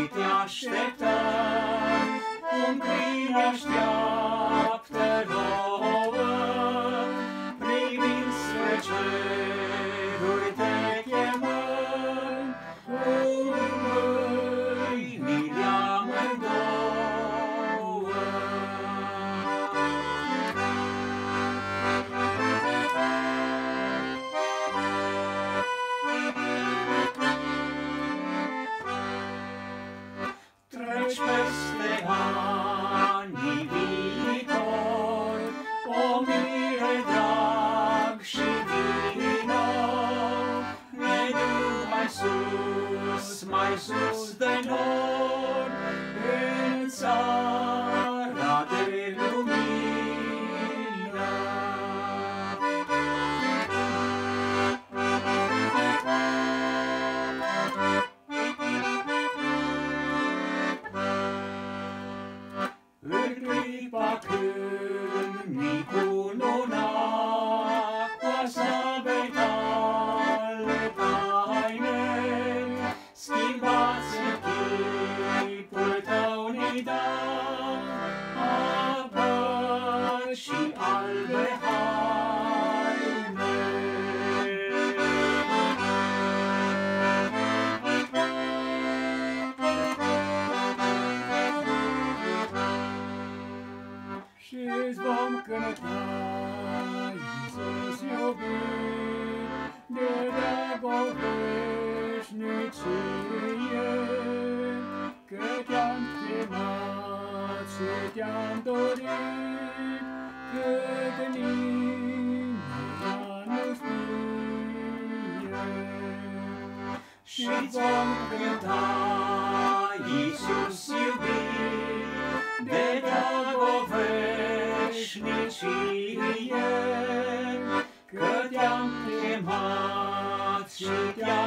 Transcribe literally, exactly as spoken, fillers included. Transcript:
te așteptăm, cum câine așteaptă nouă, privind spre ceruri te chemăm, cu mâinile amândouă. Treci peste anii viitori, o mire drag și vino, ne duc mai sus, mai sus de nori, în țara de lumină. În clipa când mi-cununa coasa vei tale taine, schimbați chipul tău ni da, apă și albe haine. Și-ți vom cânta, Iisus iubit, de drag o veșnicie, că te-am chemat și te-am dorit, cât nimeni nu știe. Și-ți vom cânta, Iisus iubit, de drag o veșnicie, că te-am chemat și te-am